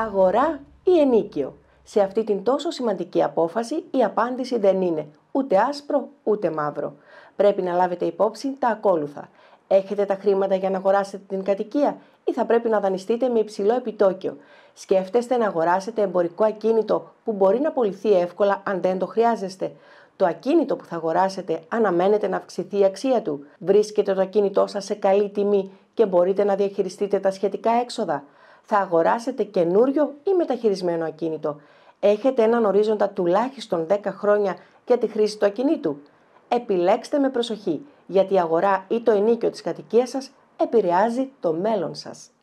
Αγορά ή ενίκιο? Σε αυτή την τόσο σημαντική απόφαση η απάντηση δεν είναι ούτε άσπρο ούτε μαύρο. Πρέπει να λάβετε υπόψη τα ακόλουθα. Έχετε τα χρήματα για να αγοράσετε την κατοικία ή θα πρέπει να δανειστείτε με υψηλό επιτόκιο? Σκέφτεστε να αγοράσετε εμπορικό ακίνητο που μπορεί να πωληθεί εύκολα αν δεν το χρειάζεστε? Το ακίνητο που θα αγοράσετε αναμένετε να αυξηθεί η αξία του? Βρίσκεται το ακίνητό σας σε καλή τιμή και μπορείτε να διαχειριστείτε τα σχετικά έξοδα? Θα αγοράσετε καινούριο ή μεταχειρισμένο ακίνητο? Έχετε έναν ορίζοντα τουλάχιστον 10 χρόνια για τη χρήση του ακινήτου? Επιλέξτε με προσοχή, γιατί η αγορά ή το ενοίκιο της κατοικίας σας επηρεάζει το μέλλον σας.